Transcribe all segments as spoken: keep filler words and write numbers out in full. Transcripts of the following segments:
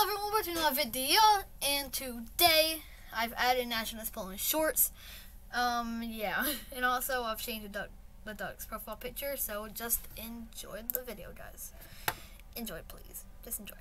Hello everyone, welcome to another video, and today I've added Nationalist pulling shorts. Um, yeah, and also I've changed the, duck, the duck's profile picture, so just enjoy the video, guys. Enjoy, please. Just enjoy.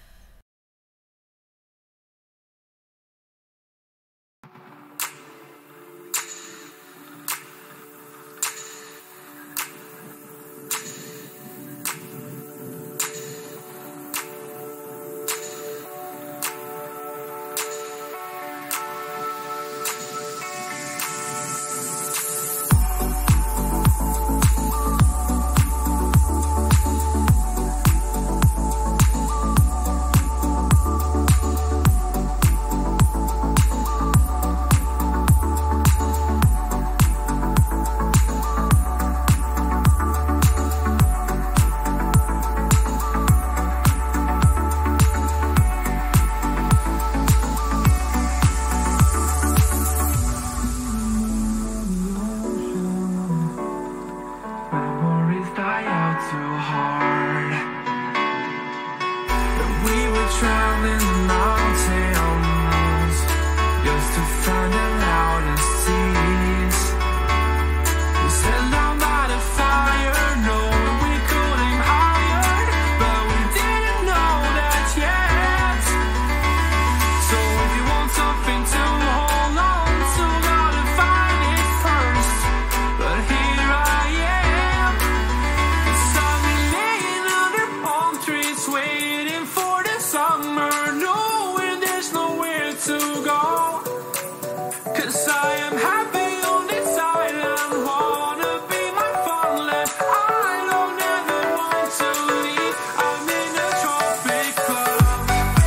Drown in the mountains just to find the loudest seas. We set down by the fire, knowing we could aim higher, but we didn't know that yet. So if you want something to hold on to, gotta find it first. But here I am, 'cause I've been laying under palm trees waiting for the summer, knowing there's nowhere to go. 'Cause I am happy on this island, wanna be my farmland. I don't ever want to leave, I'm in a tropic club.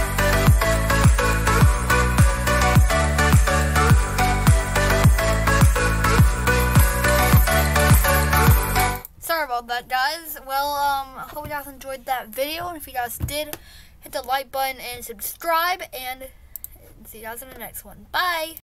Sorry about that, guys. Well, um, I hope you guys enjoyed that video, and if you guys did, hit the like button and subscribe, and see you guys in the next one. Bye!